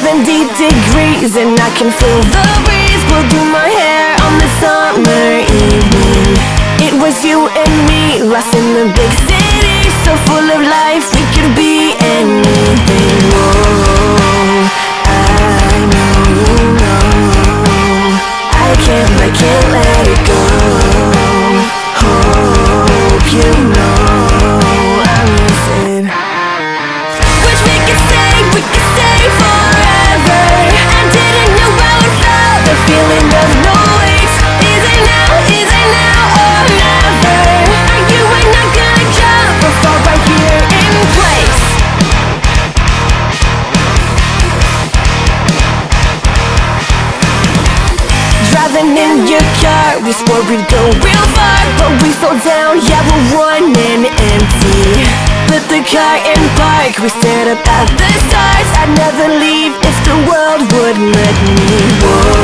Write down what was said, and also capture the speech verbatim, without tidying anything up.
seventy degrees and I can feel the breeze blow through my hair on this summer evening. It was you and me, lost in the big city, so full of life we could be anything. Whoa, I know you know I can't, I can't let it go. Hope you know I'm missing. Wish we could stay, we could stay forever. I didn't know I would feel the feeling of no wait. Is it now, is it now or never? Are you and not gonna jump or fall right here in place? Driving in your car, we swore we'd go real far, but we fell down, yeah we're running empty. Put the car in park, we stared up at the stars. I'd never leave if the world would let me. Whoa,